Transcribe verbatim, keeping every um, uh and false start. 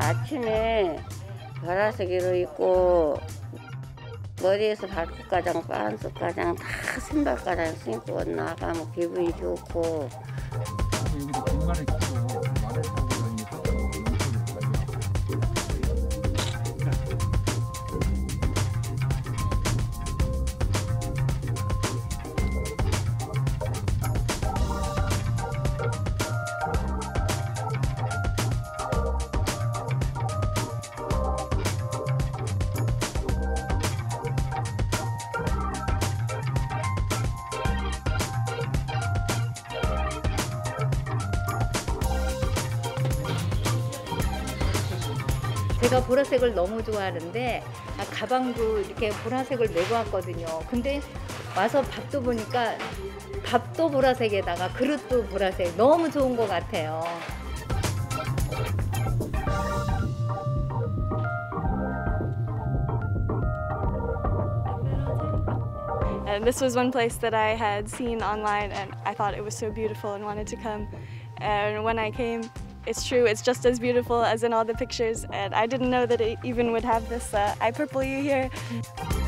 아침에 보라색으로 입고 머리에서 발끝가장 빤스가장 다 신발가장 신고 나가면 기분이 좋고. 여기도 공간을 키고 말을 타고 다니니까 제가 보라색을 너무 좋아하는데 아, 가방도 이렇게 보라색을 메고 왔거든요. 근데 와서 밥도 보니까 밥도 보라색에다가 그릇도 보라색 너무 좋은 것 같아요. And this was one place that I had seen online and I thought it was so beautiful and wanted to come. And when I came, it's true, it's just as beautiful as in all the pictures, and I didn't know that it even would have this uh, eye purple you here.